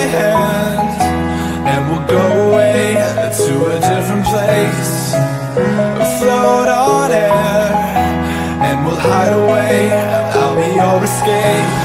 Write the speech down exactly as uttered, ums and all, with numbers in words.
hand, and we'll go away to a different place. Float on air, and we'll hide away. I'll be your escape.